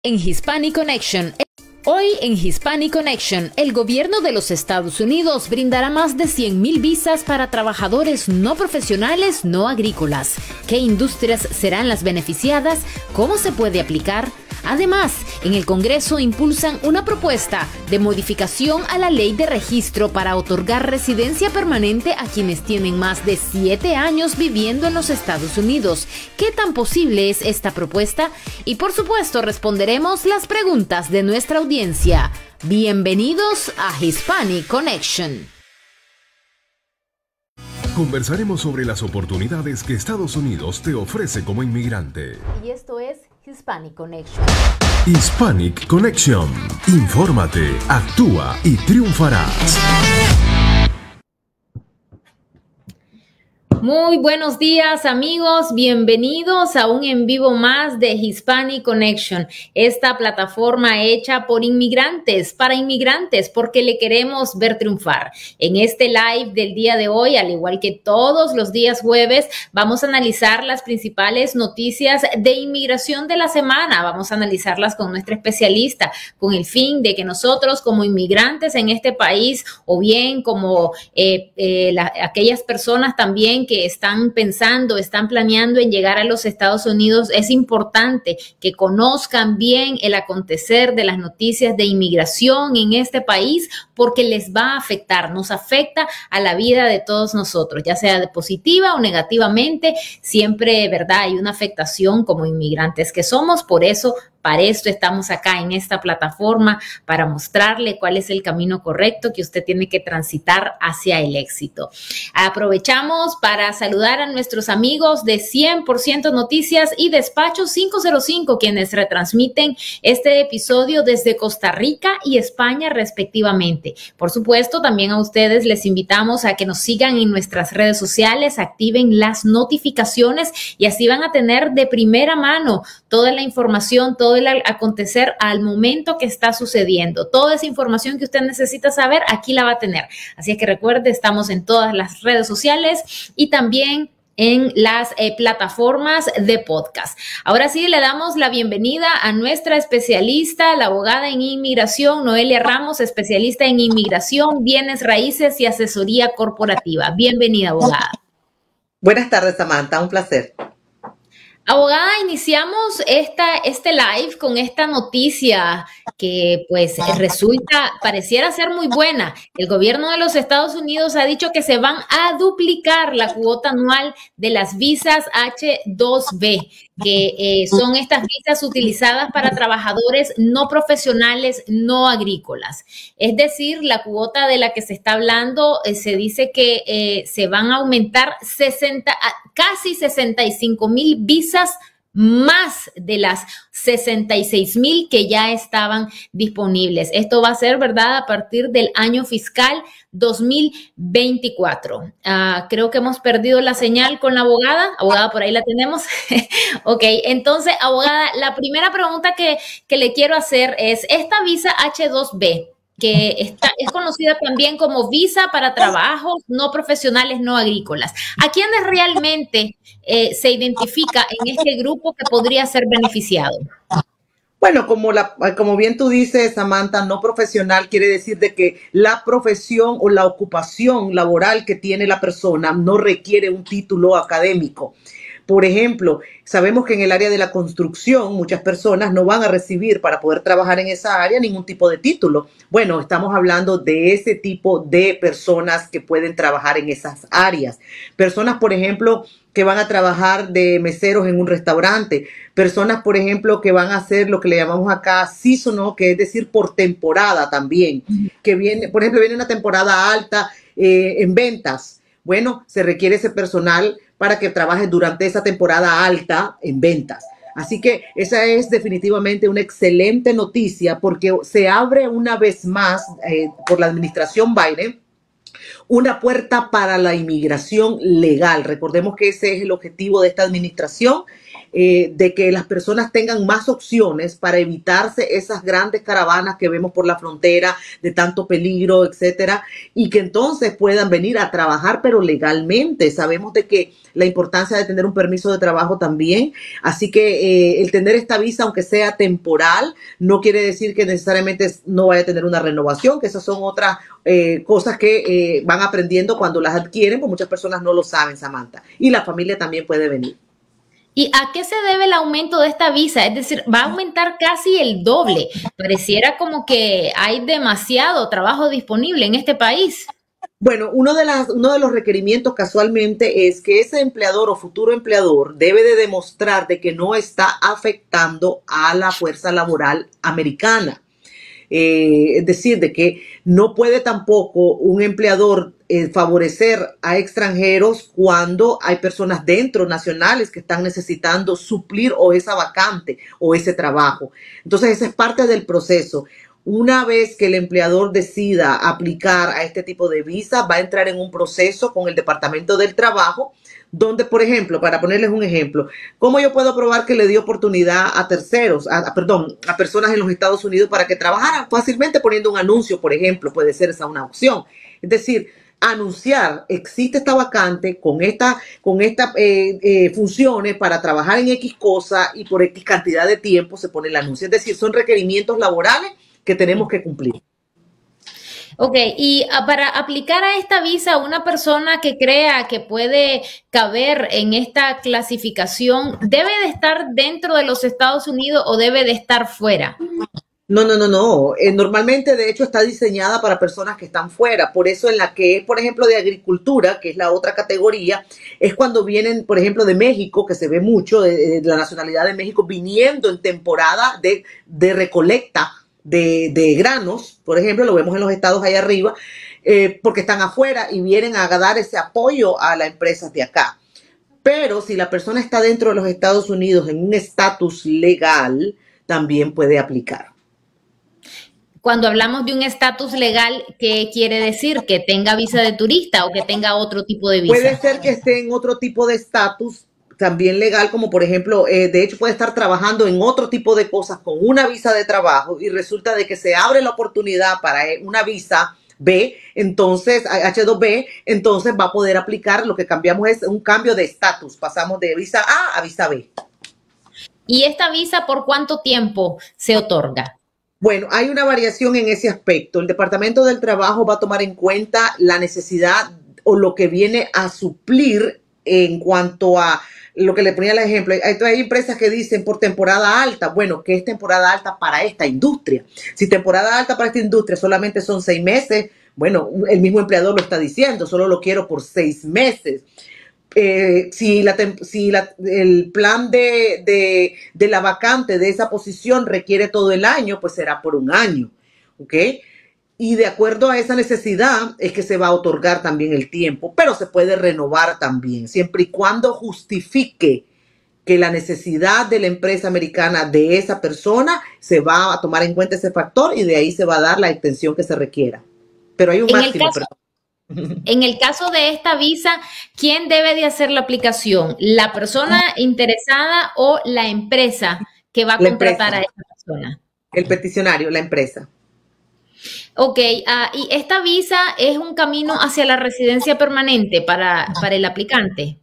En Hispanic Connection. Hoy en Hispanic Connection, el gobierno de los Estados Unidos brindará más de 100,000 visas para trabajadores no profesionales no agrícolas. ¿Qué industrias serán las beneficiadas? ¿Cómo se puede aplicar? Además, en el Congreso impulsan una propuesta de modificación a la ley de registro para otorgar residencia permanente a quienes tienen más de 7 años viviendo en los Estados Unidos. ¿Qué tan posible es esta propuesta? Y por supuesto, responderemos las preguntas de nuestra audiencia. Bienvenidos a Hispanic Connection. Conversaremos sobre las oportunidades que Estados Unidos te ofrece como inmigrante. Y esto es Hispanic Connection. Hispanic Connection. Infórmate, actúa y triunfarás. Muy buenos días, amigos. Bienvenidos a un en vivo más de Hispanic Connection, esta plataforma hecha por inmigrantes, para inmigrantes, porque le queremos ver triunfar. En este live del día de hoy, al igual que todos los días jueves, vamos a analizar las principales noticias de inmigración de la semana. Vamos a analizarlas con nuestra especialista, con el fin de que nosotros como inmigrantes en este país, o bien como aquellas personas también que están pensando, están planeando en llegar a los Estados Unidos, es importante que conozcan bien el acontecer de las noticias de inmigración en este país, porque les va a afectar, nos afecta a la vida de todos nosotros, ya sea de positiva o negativamente, siempre, ¿verdad? Hay una afectación como inmigrantes que somos, por eso, para esto estamos acá en esta plataforma, para mostrarle cuál es el camino correcto que usted tiene que transitar hacia el éxito. Aprovechamos para saludar a nuestros amigos de 100% Noticias y Despacho 505, quienes retransmiten este episodio desde Costa Rica y España respectivamente. Por supuesto, también a ustedes les invitamos a que nos sigan en nuestras redes sociales, activen las notificaciones y así van a tener de primera mano toda la información, todo el acontecer al momento que está sucediendo. Toda esa información que usted necesita saber, aquí la va a tener. Así es que recuerde, estamos en todas las redes sociales y también en las plataformas de podcast. Ahora sí, le damos la bienvenida a nuestra especialista, la abogada en inmigración, Noelia Ramos, especialista en inmigración, bienes raíces y asesoría corporativa. Bienvenida, abogada. Buenas tardes, Samantha, un placer. Abogada, iniciamos este live con esta noticia que pues pareciera ser muy buena. El gobierno de los Estados Unidos ha dicho que se van a duplicar la cuota anual de las visas H-2B, que son estas visas utilizadas para trabajadores no profesionales, no agrícolas. Es decir, la cuota de la que se está hablando, se dice que se van a aumentar casi 65,000 visas más de las 66,000 que ya estaban disponibles. Esto va a ser, ¿verdad?, a partir del año fiscal 2024. Creo que hemos perdido la señal con la abogada. Abogada, por ahí la tenemos. Ok, entonces, abogada, la primera pregunta que le quiero hacer es, esta visa H-2B, que es conocida también como visa para trabajos no profesionales, no agrícolas. ¿A quiénes realmente se identifica en este grupo que podría ser beneficiado? Bueno, como bien tú dices, Samantha, no profesional quiere decir de que la profesión o la ocupación laboral que tiene la persona no requiere un título académico. Por ejemplo, sabemos que en el área de la construcción muchas personas no van a recibir para poder trabajar en esa área ningún tipo de título. Bueno, estamos hablando de ese tipo de personas que pueden trabajar en esas áreas. Personas, por ejemplo, que van a trabajar de meseros en un restaurante. Personas, por ejemplo, que van a hacer lo que le llamamos acá seasonal, que es decir, por temporada también. Que viene, por ejemplo, viene una temporada alta en ventas. Bueno, se requiere ese personal para que trabaje durante esa temporada alta en ventas. Así que esa es definitivamente una excelente noticia porque se abre una vez más por la administración Biden una puerta para la inmigración legal. Recordemos que ese es el objetivo de esta administración, de que las personas tengan más opciones para evitarse esas grandes caravanas que vemos por la frontera de tanto peligro, etcétera, y que entonces puedan venir a trabajar, pero legalmente. Sabemos de que la importancia de tener un permiso de trabajo también, así que el tener esta visa, aunque sea temporal, no quiere decir que necesariamente no vaya a tener una renovación, que esas son otras cosas que van aprendiendo cuando las adquieren, pues muchas personas no lo saben, Samantha, y la familia también puede venir. ¿Y a qué se debe el aumento de esta visa? Es decir, va a aumentar casi el doble. Pareciera como que hay demasiado trabajo disponible en este país. Bueno, uno de los requerimientos casualmente es que ese empleador o futuro empleador debe de demostrar de que no está afectando a la fuerza laboral americana. Es decir, de que no puede tampoco un empleador favorecer a extranjeros cuando hay personas dentro nacionales que están necesitando suplir o esa vacante o ese trabajo. Entonces, esa es parte del proceso. Una vez que el empleador decida aplicar a este tipo de visa, va a entrar en un proceso con el Departamento del Trabajo, donde, por ejemplo, para ponerles un ejemplo, ¿cómo yo puedo probar que le di oportunidad a terceros, a personas en los Estados Unidos para que trabajaran? Fácilmente poniendo un anuncio, por ejemplo, puede ser esa una opción. Es decir, anunciar, existe esta vacante con esta funciones para trabajar en X cosa y por X cantidad de tiempo se pone el anuncio. Es decir, son requerimientos laborales que tenemos que cumplir. Ok, y para aplicar a esta visa, una persona que crea que puede caber en esta clasificación, ¿debe de estar dentro de los Estados Unidos o debe de estar fuera? No. Normalmente, de hecho, está diseñada para personas que están fuera. Por eso en la que es, por ejemplo, de agricultura, que es la otra categoría, es cuando vienen, por ejemplo, de México, que se ve mucho, de la nacionalidad de México, viniendo en temporada de recolecta de granos, por ejemplo, lo vemos en los estados allá arriba, porque están afuera y vienen a dar ese apoyo a las empresas de acá. Pero si la persona está dentro de los Estados Unidos en un estatus legal, también puede aplicar. Cuando hablamos de un estatus legal, ¿qué quiere decir? ¿Que tenga visa de turista o que tenga otro tipo de visa? Puede ser que esté en otro tipo de estatus también legal, como por ejemplo, de hecho puede estar trabajando en otro tipo de cosas con una visa de trabajo y resulta de que se abre la oportunidad para una visa B, entonces H2B, entonces va a poder aplicar. Lo que cambiamos es un cambio de estatus, pasamos de visa A a visa B. ¿Y esta visa por cuánto tiempo se otorga? Bueno, hay una variación en ese aspecto. El Departamento del Trabajo va a tomar en cuenta la necesidad o lo que viene a suplir en cuanto a lo que le ponía el ejemplo. Hay empresas que dicen por temporada alta. Bueno, ¿qué es temporada alta para esta industria? Si temporada alta para esta industria solamente son 6 meses, bueno, el mismo empleador lo está diciendo, solo lo quiero por 6 meses. Si el plan de la vacante de esa posición requiere todo el año, pues será por un año, ¿ok? Y de acuerdo a esa necesidad es que se va a otorgar también el tiempo, pero se puede renovar también, siempre y cuando justifique que la necesidad de la empresa americana de esa persona se va a tomar en cuenta ese factor y de ahí se va a dar la extensión que se requiera. Pero hay un máximo. En el caso de esta visa, ¿quién debe de hacer la aplicación? ¿La persona interesada o la empresa que va a contratar a esa persona? El peticionario, la empresa. Ok, y esta visa es un camino hacia la residencia permanente para el aplicante.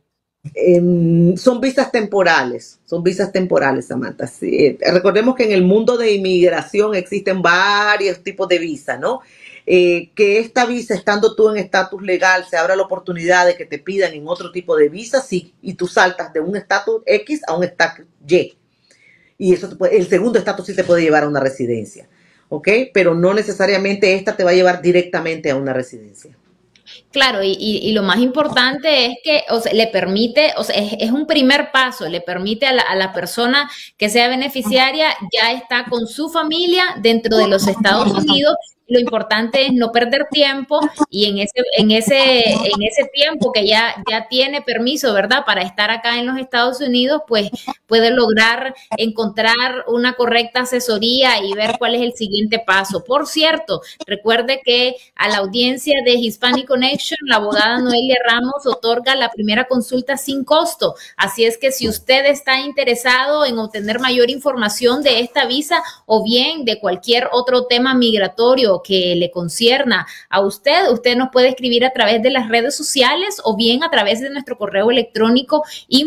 Son visas temporales, Samantha. Sí. Recordemos que en el mundo de inmigración existen varios tipos de visas, ¿no? Que esta visa, estando tú en estatus legal, se abra la oportunidad de que te pidan en otro tipo de visa, sí, y tú saltas de un estatus X a un estatus Y. Y eso el segundo estatus sí te puede llevar a una residencia, ¿ok? Pero no necesariamente esta te va a llevar directamente a una residencia. Claro, y lo más importante es que le permite, es un primer paso, le permite a la persona que sea beneficiaria, ya está con su familia dentro de los Estados Unidos, lo importante es no perder tiempo y en ese tiempo que ya tiene permiso, ¿verdad? Para estar acá en los Estados Unidos, pues puede lograr encontrar una correcta asesoría y ver cuál es el siguiente paso. Por cierto, recuerde que a la audiencia de Hispanic Connection, la abogada Noelia Ramos otorga la primera consulta sin costo. Así es que si usted está interesado en obtener mayor información de esta visa o bien de cualquier otro tema migratorio que le concierna a usted nos puede escribir a través de las redes sociales o bien a través de nuestro correo electrónico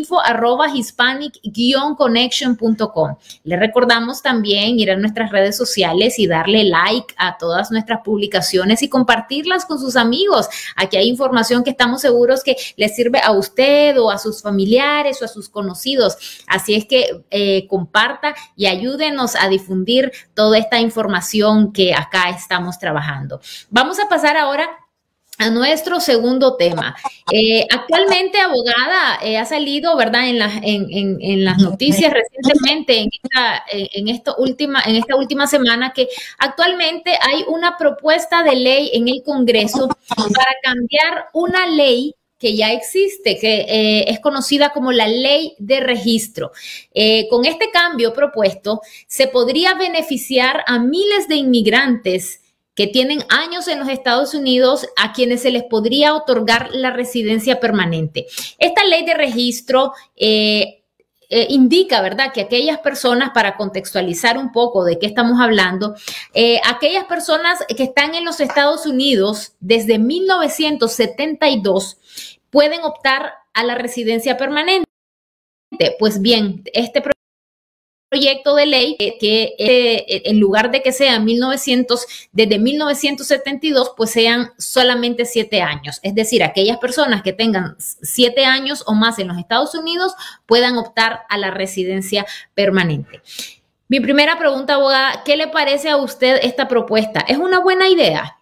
info@hispanic-connection.com. Le recordamos también ir a nuestras redes sociales y darle like a todas nuestras publicaciones y compartirlas con sus amigos. Aquí hay información que estamos seguros que le sirve a usted o a sus familiares o a sus conocidos. Así es que comparta y ayúdenos a difundir toda esta información que acá estamos trabajando. Vamos a pasar ahora a nuestro segundo tema. Actualmente, abogada, ha salido, ¿verdad? En las noticias recientemente, en esta última semana, que actualmente hay una propuesta de ley en el Congreso para cambiar una ley que ya existe, que es conocida como la ley de registro. Con este cambio propuesto, se podría beneficiar a miles de inmigrantes que tienen años en los Estados Unidos, a quienes se les podría otorgar la residencia permanente. Esta ley de registro indica, ¿verdad?, que aquellas personas, para contextualizar un poco de qué estamos hablando, aquellas personas que están en los Estados Unidos desde 1972 pueden optar a la residencia permanente. Pues bien, este proyecto de ley que en lugar de que sean desde 1972, pues sean solamente 7 años. Es decir, aquellas personas que tengan 7 años o más en los Estados Unidos puedan optar a la residencia permanente. Mi primera pregunta, abogada, ¿qué le parece a usted esta propuesta? ¿Es una buena idea?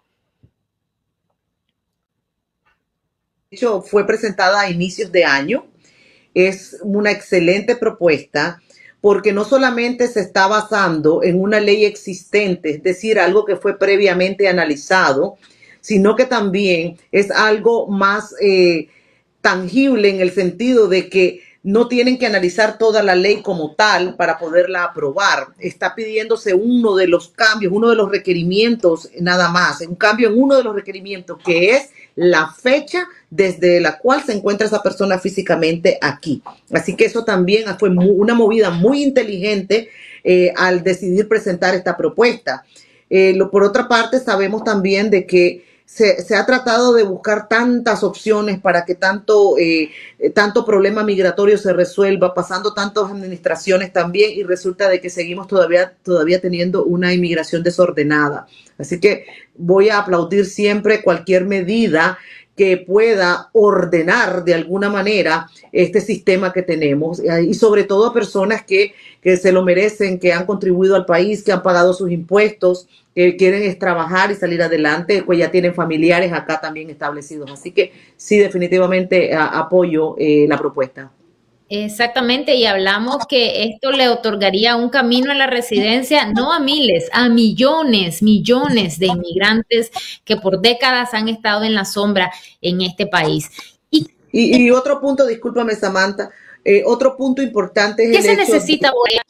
De hecho, fue presentada a inicios de año. Es una excelente propuesta, porque no solamente se está basando en una ley existente, es decir, algo que fue previamente analizado, sino que también es algo más tangible, en el sentido de que no tienen que analizar toda la ley como tal para poderla aprobar. Está pidiéndose uno de los cambios, uno de los requerimientos nada más, un cambio en uno de los requerimientos, que es la fecha desde la cual se encuentra esa persona físicamente aquí. Así que eso también fue una movida muy inteligente al decidir presentar esta propuesta. Por otra parte, sabemos también de que se ha tratado de buscar tantas opciones para que tanto problema migratorio se resuelva, pasando tantas administraciones también, y resulta de que seguimos todavía teniendo una inmigración desordenada. Así que voy a aplaudir siempre cualquier medida que pueda ordenar de alguna manera este sistema que tenemos, y sobre todo a personas que se lo merecen, que han contribuido al país, que han pagado sus impuestos, que quieren trabajar y salir adelante, pues ya tienen familiares acá también establecidos. Así que sí, definitivamente apoyo la propuesta. Exactamente, y hablamos que esto le otorgaría un camino a la residencia, no a miles, a millones de inmigrantes que por décadas han estado en la sombra en este país. Y otro punto, discúlpame, Samantha, otro punto importante es ¿qué se necesita?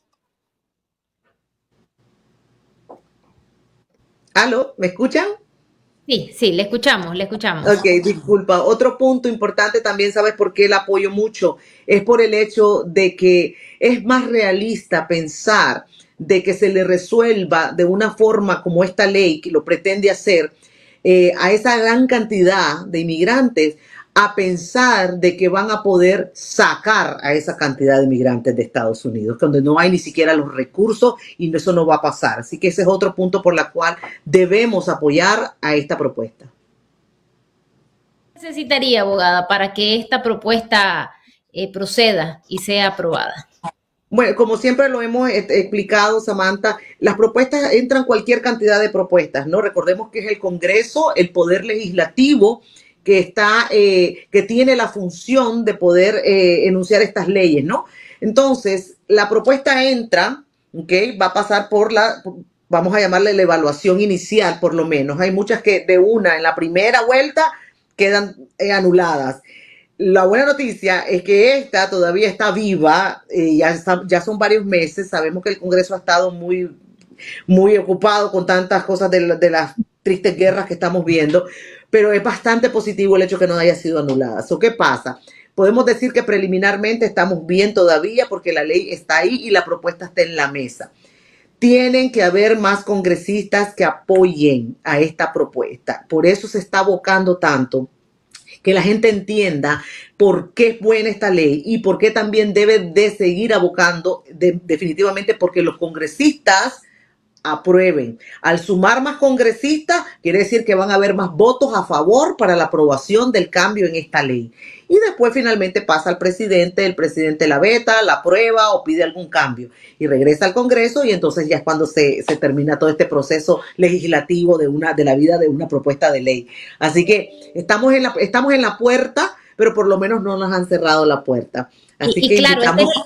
¿Aló? ¿Me escuchan? Sí, le escuchamos. Ok, disculpa. Otro punto importante también, ¿sabes por qué la apoyo mucho? Es por el hecho de que es más realista pensar de que se le resuelva de una forma como esta ley que lo pretende hacer a esa gran cantidad de inmigrantes, a pensar de que van a poder sacar a esa cantidad de inmigrantes de Estados Unidos, donde no hay ni siquiera los recursos, y eso no va a pasar. Así que ese es otro punto por el cual debemos apoyar a esta propuesta. ¿Qué necesitaría, abogada, para que esta propuesta proceda y sea aprobada? Bueno, como siempre lo hemos explicado, Samantha, las propuestas, entran cualquier cantidad de propuestas, ¿no? Recordemos que es el Congreso, el Poder Legislativo, que tiene la función de poder enunciar estas leyes, ¿no? Entonces, la propuesta entra, ¿ok? Va a pasar vamos a llamarle la evaluación inicial por lo menos. Hay muchas que de una en la primera vuelta quedan anuladas. La buena noticia es que esta todavía está viva, ya son varios meses, sabemos que el Congreso ha estado muy ocupado con tantas cosas de las tristes guerras que estamos viendo, pero es bastante positivo el hecho que no haya sido anulada. ¿So qué pasa? Podemos decir que preliminarmente estamos bien todavía porque la ley está ahí y la propuesta está en la mesa. Tienen que haber más congresistas que apoyen a esta propuesta. Por eso se está abocando tanto, que la gente entienda por qué es buena esta ley y por qué también debe de seguir abocando definitivamente, porque los congresistas aprueben. Al sumar más congresistas, quiere decir que van a haber más votos a favor para la aprobación del cambio en esta ley. Y después finalmente pasa al presidente, el presidente la veta, la aprueba o pide algún cambio y regresa al Congreso, y entonces ya es cuando se termina todo este proceso legislativo de la vida de una propuesta de ley. Así que estamos en la puerta, pero por lo menos no nos han cerrado la puerta. Así que claro,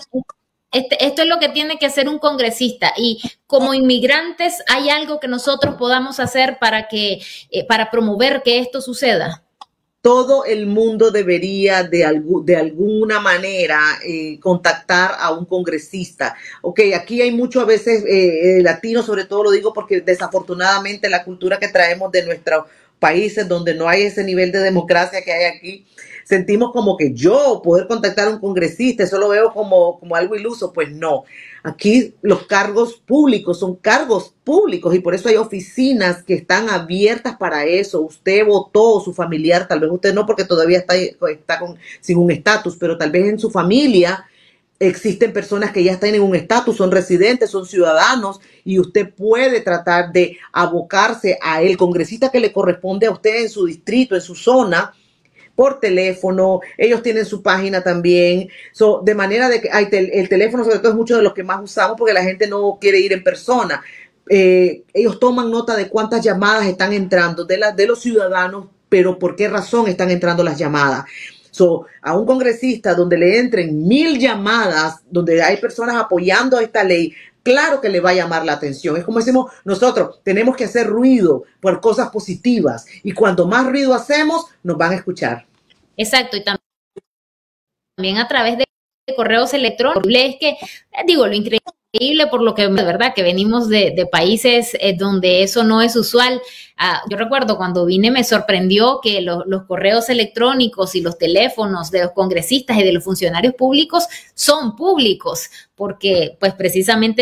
esto es lo que tiene que hacer un congresista, y como inmigrantes, ¿hay algo que nosotros podamos hacer para promover que esto suceda? Todo el mundo debería de alguna manera contactar a un congresista. Ok, aquí hay mucho a veces latinos, sobre todo lo digo porque desafortunadamente la cultura que traemos de nuestros países donde no hay ese nivel de democracia que hay aquí, sentimos como que yo poder contactar a un congresista, eso lo veo como algo iluso. Pues no, aquí los cargos públicos son cargos públicos y por eso hay oficinas que están abiertas para eso. Usted votó, su familiar, tal vez usted no porque todavía está sin un estatus, pero tal vez en su familia existen personas que ya están en un estatus, son residentes, son ciudadanos, y usted puede tratar de abocarse a el congresista que le corresponde a usted en su distrito, en su zona, por teléfono. Ellos tienen su página también, de manera de que el teléfono sobre todo es mucho de los que más usamos porque la gente no quiere ir en persona. Ellos toman nota de cuántas llamadas están entrando de los ciudadanos, pero por qué razón están entrando las llamadas. A un congresista donde le entren 1000 llamadas, donde hay personas apoyando esta ley, claro que le va a llamar la atención. Es como decimos nosotros, tenemos que hacer ruido por cosas positivas, y cuanto más ruido hacemos, nos van a escuchar. Exacto, y también a través de correos electrónicos. Es que, digo, lo increíble por lo que de verdad que venimos de países donde eso no es usual. Yo recuerdo cuando vine me sorprendió que los correos electrónicos y los teléfonos de los congresistas y de los funcionarios públicos son públicos, porque pues precisamente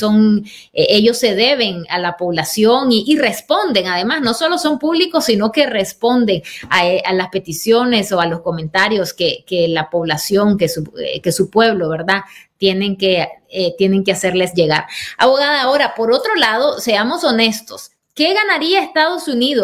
ellos se deben a la población y responden. Además, no solo son públicos, sino que responden a las peticiones o a los comentarios que la población, que su pueblo, ¿verdad?, tienen que hacerles llegar. Abogada, ahora, por otro lado, seamos honestos. ¿Qué ganaría Estados Unidos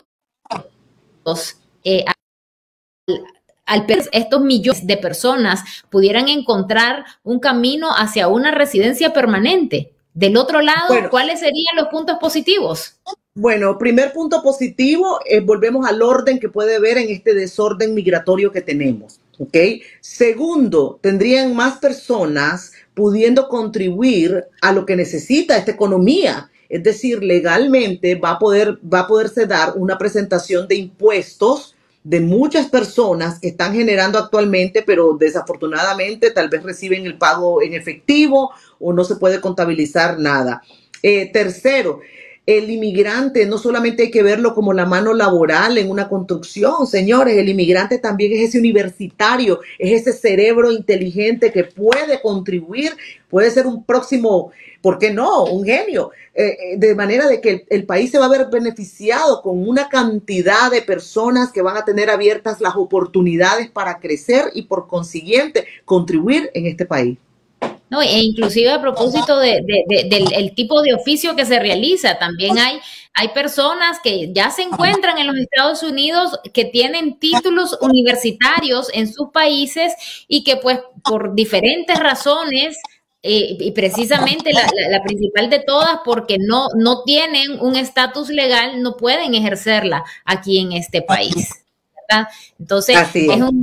estos millones de personas pudieran encontrar un camino hacia una residencia permanente? Del otro lado, bueno, ¿cuáles serían los puntos positivos? Bueno, primer punto positivo, volvemos al orden que puede haber en este desorden migratorio que tenemos. ¿Ok? Segundo, tendrían más personas pudiendo contribuir a lo que necesita esta economía. Es decir, legalmente va a poderse dar una presentación de impuestos de muchas personas que están generando actualmente, pero desafortunadamente tal vez reciben el pago en efectivo o no se puede contabilizar nada. Tercero, el inmigrante no solamente hay que verlo como la mano laboral en una construcción, señores, el inmigrante también es ese universitario, es ese cerebro inteligente que puede contribuir, puede ser un próximo, ¿por qué no?, un genio, de manera de que el país se va a ver beneficiado con una cantidad de personas que van a tener abiertas las oportunidades para crecer y por consiguiente contribuir en este país. No, e inclusive a propósito del tipo de oficio que se realiza, también hay personas que ya se encuentran en los Estados Unidos que tienen títulos universitarios en sus países y que pues por diferentes razones, y precisamente la principal de todas, porque no tienen un estatus legal, no pueden ejercerla aquí en este país, ¿verdad? Entonces,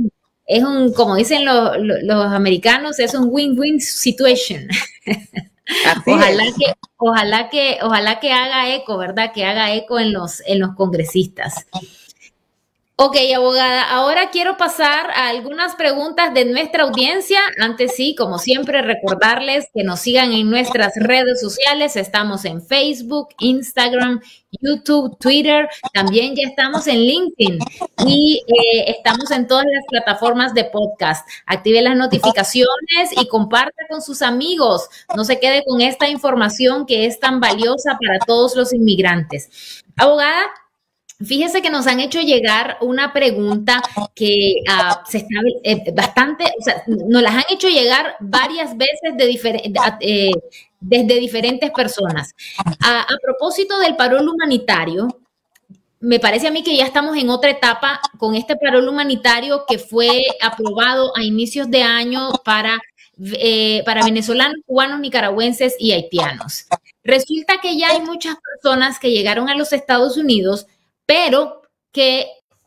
es un, como dicen los americanos, es un win-win situation. Así Ojalá es. que, ojalá que haga eco, ¿verdad? Que haga eco en los congresistas. Ok, abogada, ahora quiero pasar a algunas preguntas de nuestra audiencia. Antes sí, como siempre, recordarles que nos sigan en nuestras redes sociales. Estamos en Facebook, Instagram, YouTube, Twitter. También ya estamos en LinkedIn y estamos en todas las plataformas de podcast. Active las notificaciones y comparta con sus amigos. No se quede con esta información que es tan valiosa para todos los inmigrantes. Abogada, fíjese que nos han hecho llegar una pregunta que se está bastante, o sea, nos las han hecho llegar varias veces desde diferentes personas. A propósito del parol humanitario, me parece a mí que ya estamos en otra etapa con este parol humanitario que fue aprobado a inicios de año para venezolanos, cubanos, nicaragüenses y haitianos. Resulta que ya hay muchas personas que llegaron a los Estados Unidos, pero que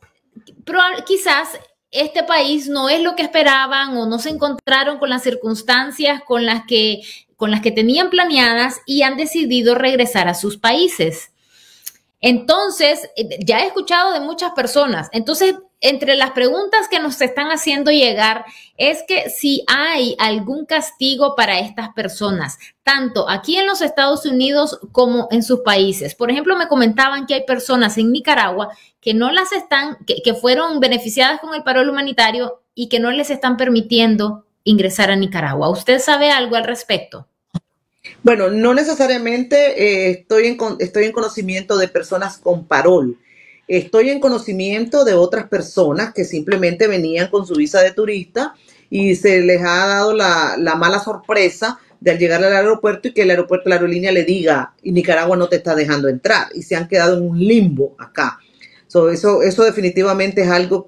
quizás este país no es lo que esperaban o no se encontraron con las circunstancias con las que tenían planeadas y han decidido regresar a sus países. Entonces, ya he escuchado de muchas personas. Entonces, entre las preguntas que nos están haciendo llegar es que si hay algún castigo para estas personas, tanto aquí en los Estados Unidos como en sus países. Por ejemplo, me comentaban que hay personas en Nicaragua que no las están, que fueron beneficiadas con el parol humanitario y que no les están permitiendo ingresar a Nicaragua. ¿Usted sabe algo al respecto? Bueno, no necesariamente estoy en conocimiento de personas con parol. Estoy en conocimiento de otras personas que simplemente venían con su visa de turista y se les ha dado la mala sorpresa de al llegar al aeropuerto y que el aeropuerto, la aerolínea le diga, y Nicaragua no te está dejando entrar, y se han quedado en un limbo acá. Eso definitivamente es algo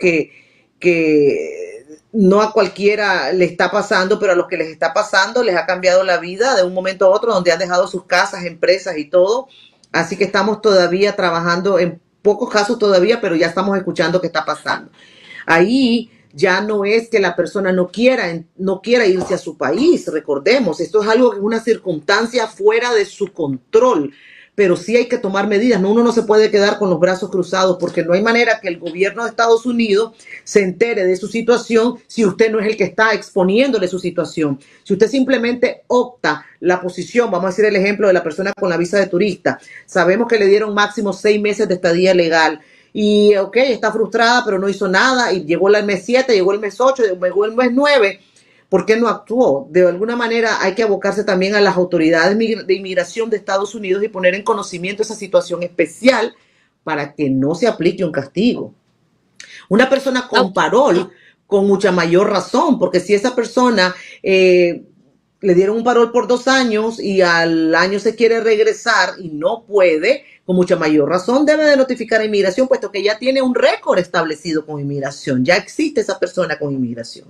que no a cualquiera le está pasando, pero a los que les está pasando les ha cambiado la vida de un momento a otro, donde han dejado sus casas, empresas y todo. Así que estamos todavía trabajando, en pocos casos todavía, pero ya estamos escuchando qué está pasando. Ahí ya no es que la persona no quiera irse a su país, recordemos, esto es algo que es una circunstancia fuera de su control, pero sí hay que tomar medidas. Uno no se puede quedar con los brazos cruzados porque no hay manera que el gobierno de Estados Unidos se entere de su situación si usted no es el que está exponiéndole su situación. Si usted simplemente opta la posición, vamos a decir el ejemplo de la persona con la visa de turista, sabemos que le dieron máximo 6 meses de estadía legal y ok, está frustrada pero no hizo nada y llegó el mes 7, llegó el mes 8, llegó el mes 9. ¿Por qué no actuó? De alguna manera hay que abocarse también a las autoridades de inmigración de Estados Unidos y poner en conocimiento esa situación especial para que no se aplique un castigo. Una persona con parol, con mucha mayor razón, porque si esa persona le dieron un parol por 2 años y al año se quiere regresar y no puede, con mucha mayor razón debe de notificar a inmigración, puesto que ya tiene un récord establecido con inmigración, ya existe esa persona con inmigración.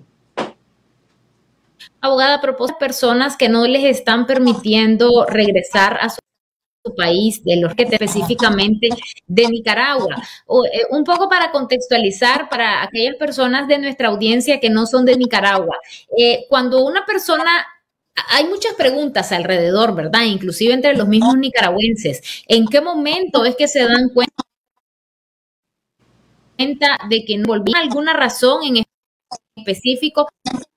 Abogada, a propósito de personas que no les están permitiendo regresar a su país, de los que específicamente de Nicaragua. Un poco para contextualizar para aquellas personas de nuestra audiencia que no son de Nicaragua. Cuando una persona, hay muchas preguntas alrededor, ¿verdad? Inclusive entre los mismos nicaragüenses. ¿En qué momento es que se dan cuenta de que no volvían alguna razón en específico?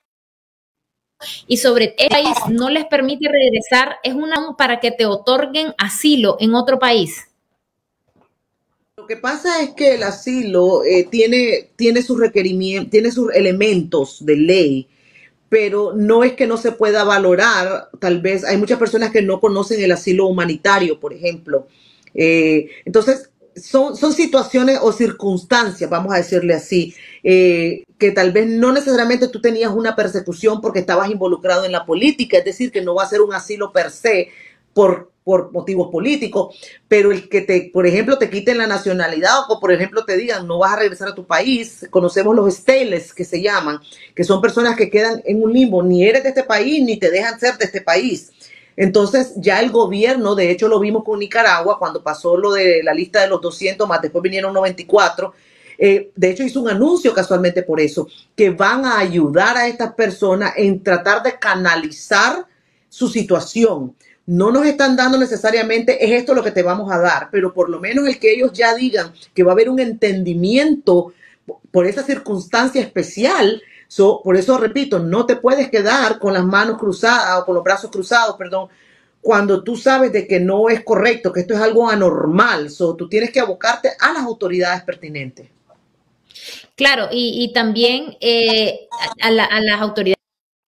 Y sobre el país no les permite regresar, es una para que te otorguen asilo en otro país. Lo que pasa es que el asilo tiene sus requerimientos, tiene sus elementos de ley, pero no es que no se pueda valorar. Tal vez hay muchas personas que no conocen el asilo humanitario, por ejemplo. Entonces, son situaciones o circunstancias, vamos a decirle así, que tal vez no necesariamente tú tenías una persecución porque estabas involucrado en la política, es decir, que no va a ser un asilo per se por motivos políticos, pero el que por ejemplo, te quiten la nacionalidad o por ejemplo te digan no vas a regresar a tu país, conocemos los stateless que se llaman, que son personas que quedan en un limbo, ni eres de este país ni te dejan ser de este país. Entonces ya el gobierno, de hecho lo vimos con Nicaragua cuando pasó lo de la lista de los 200 más, después vinieron 94, de hecho hizo un anuncio casualmente por eso, que van a ayudar a estas personas en tratar de canalizar su situación. No nos están dando necesariamente, es esto lo que te vamos a dar, pero por lo menos el que ellos ya digan que va a haber un entendimiento por esa circunstancia especial. Por eso, repito, no te puedes quedar con las manos cruzadas o con los brazos cruzados, perdón, cuando tú sabes de que no es correcto, que esto es algo anormal. Tú tienes que abocarte a las autoridades pertinentes. Claro, y también a las autoridades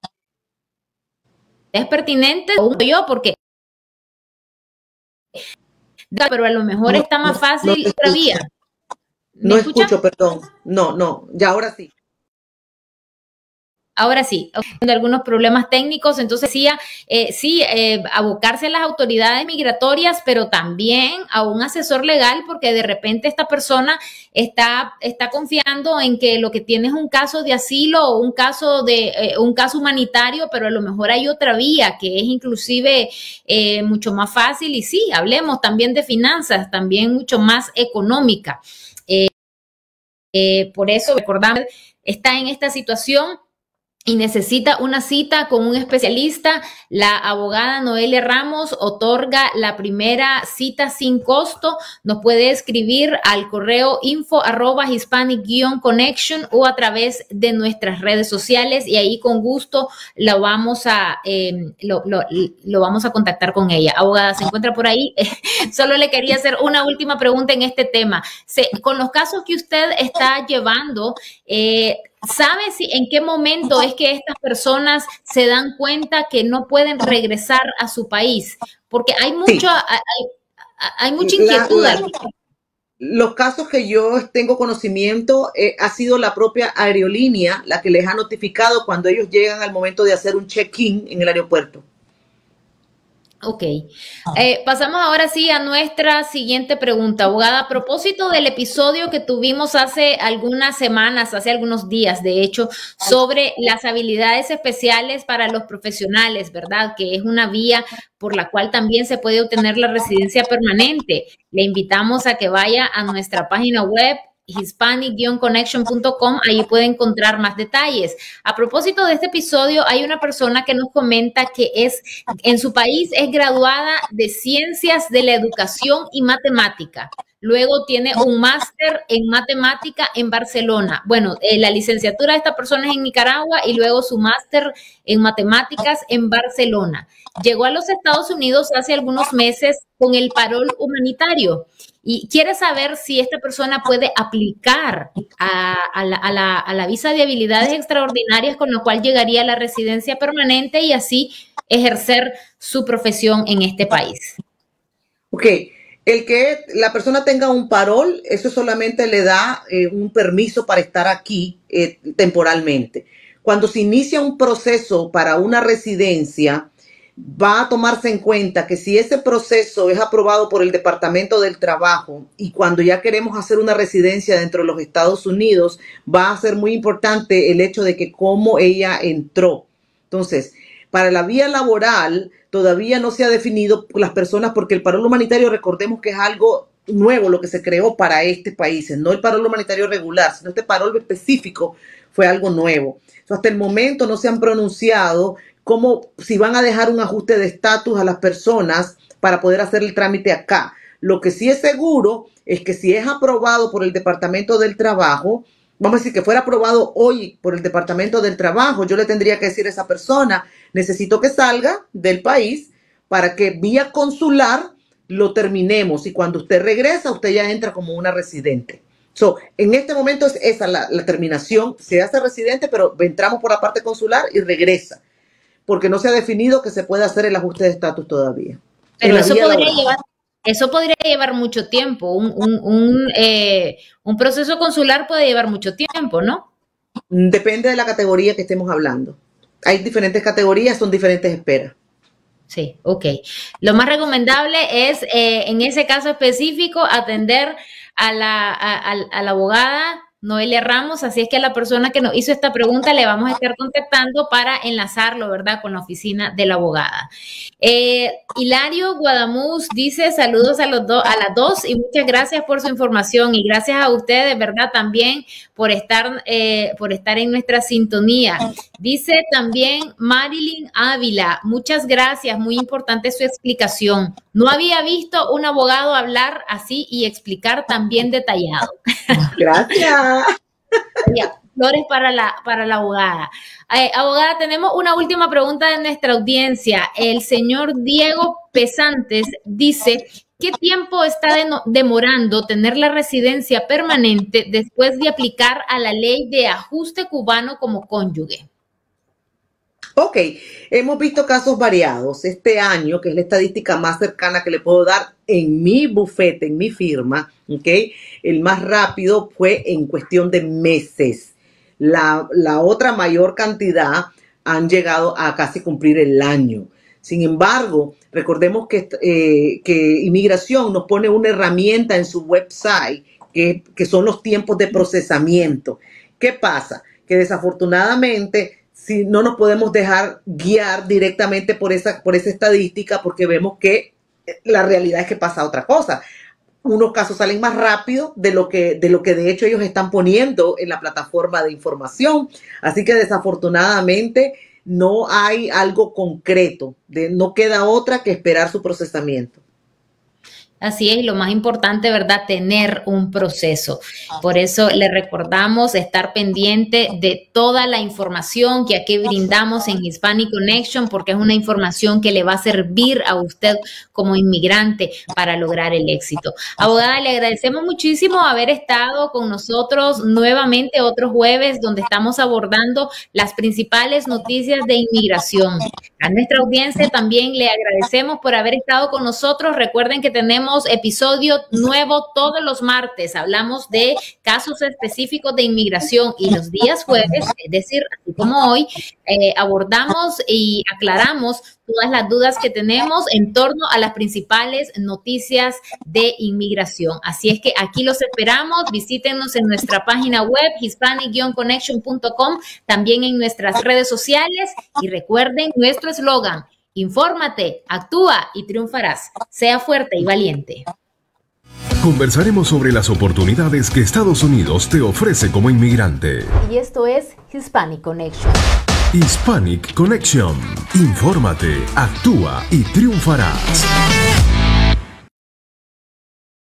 pertinentes, yo, porque pero a lo mejor está más fácil otra vía. No escucho, perdón. No, ya ahora sí. Ahora sí, algunos problemas técnicos, entonces sí, abocarse a las autoridades migratorias, pero también a un asesor legal, porque de repente esta persona está confiando en que lo que tiene es un caso de asilo o un caso humanitario, pero a lo mejor hay otra vía que es inclusive mucho más fácil, y sí, hablemos también de finanzas, también mucho más económica. Por eso, recordar, está en esta situación y necesita una cita con un especialista. La abogada Noelia Ramos otorga la primera cita sin costo. Nos puede escribir al correo info@hispanic-connection o a través de nuestras redes sociales, y ahí con gusto lo vamos a contactar con ella. Abogada, ¿se encuentra por ahí? Solo le quería hacer una última pregunta en este tema. Con los casos que usted está llevando, ¿sabe en qué momento es que estas personas se dan cuenta que no pueden regresar a su país? Porque hay mucha inquietud. Los casos que yo tengo conocimiento ha sido la propia aerolínea la que les ha notificado cuando ellos llegan al momento de hacer un check-in en el aeropuerto. Ok. Pasamos ahora sí a nuestra siguiente pregunta, abogada. A propósito del episodio que tuvimos hace algunas semanas, hace algunos días, de hecho, sobre las habilidades especiales para los profesionales, ¿verdad? Que es una vía por la cual también se puede obtener la residencia permanente. Le invitamos a que vaya a nuestra página web, hispanic-connection.com, ahí puede encontrar más detalles. A propósito de este episodio, hay una persona que nos comenta que en su país es graduada de Ciencias de la Educación y Matemática. Luego tiene un máster en matemática en Barcelona. Bueno, la licenciatura de esta persona es en Nicaragua y luego su máster en matemáticas en Barcelona. Llegó a los Estados Unidos hace algunos meses con el parol humanitario y quiere saber si esta persona puede aplicar a la visa de habilidades extraordinarias, con lo cual llegaría a la residencia permanente y así ejercer su profesión en este país. Ok. El que la persona tenga un parol, eso solamente le da un permiso para estar aquí temporalmente. Cuando se inicia un proceso para una residencia, va a tomarse en cuenta que si ese proceso es aprobado por el Departamento del Trabajo y cuando ya queremos hacer una residencia dentro de los Estados Unidos, va a ser muy importante el hecho de que cómo ella entró. Entonces, para la vía laboral, todavía no se ha definido las personas, porque el parol humanitario, recordemos que es algo nuevo, lo que se creó para este país, no el parol humanitario regular, sino este parol específico fue algo nuevo. Hasta el momento no se han pronunciado si van a dejar un ajuste de estatus a las personas para poder hacer el trámite acá. Lo que sí es seguro es que si es aprobado por el Departamento del Trabajo, vamos a decir que fuera aprobado hoy por el Departamento del Trabajo, yo le tendría que decir a esa persona, necesito que salga del país para que vía consular lo terminemos, y cuando usted regresa, usted ya entra como una residente. En este momento es esa la terminación, se hace residente, pero entramos por la parte consular y regresa, porque no se ha definido que se pueda hacer el ajuste de estatus todavía. Pero eso podría llevar mucho tiempo. Un proceso consular puede llevar mucho tiempo, ¿no? Depende de la categoría que estemos hablando. Hay diferentes categorías, son diferentes esperas. Sí, ok. Lo más recomendable es, en ese caso específico, atender a la abogada Noelia Ramos, así es que a la persona que nos hizo esta pregunta le vamos a estar contactando para enlazarlo, ¿verdad?, con la oficina de la abogada. Hilario Guadamuz dice saludos a las dos y muchas gracias por su información y gracias a ustedes, ¿verdad?, también por estar en nuestra sintonía. Dice también Marilyn Ávila, muchas gracias, muy importante su explicación. No había visto un abogado hablar así y explicar tan bien detallado. Gracias. Flores para la abogada. Abogada, tenemos una última pregunta de nuestra audiencia. El señor Diego Pesantes dice, ¿qué tiempo está demorando tener la residencia permanente después de aplicar a la ley de ajuste cubano como cónyuge? Ok, hemos visto casos variados. Este año, que es la estadística más cercana que le puedo dar en mi bufete, en mi firma, okay, el más rápido fue en cuestión de meses. La otra mayor cantidad han llegado a casi cumplir el año. Sin embargo, recordemos que Inmigración nos pone una herramienta en su website que son los tiempos de procesamiento. ¿Qué pasa? Que desafortunadamente si no nos podemos dejar guiar directamente por esa estadística, porque vemos que la realidad es que pasa otra cosa. Unos casos salen más rápido de lo que de hecho ellos están poniendo en la plataforma de información. Así que desafortunadamente no hay algo concreto, no queda otra que esperar su procesamiento. Así es, lo más importante, ¿verdad?, tener un proceso. Por eso le recordamos estar pendiente de toda la información que aquí brindamos en Hispanic Connection, porque es una información que le va a servir a usted como inmigrante para lograr el éxito. Abogada, le agradecemos muchísimo haber estado con nosotros nuevamente otro jueves donde estamos abordando las principales noticias de inmigración. A nuestra audiencia también le agradecemos por haber estado con nosotros. Recuerden que tenemos episodio nuevo todos los martes. Hablamos de casos específicos de inmigración y los días jueves, es decir, así como hoy, abordamos y aclaramos todas las dudas que tenemos en torno a las principales noticias de inmigración. Así es que aquí los esperamos. Visítenos en nuestra página web hispanic-connection.com, también en nuestras redes sociales y recuerden nuestro eslogan: infórmate, actúa y triunfarás. Sea fuerte y valiente. Conversaremos sobre las oportunidades que Estados Unidos te ofrece como inmigrante. Y esto es Hispanic Connection. Hispanic Connection. Infórmate, actúa y triunfarás.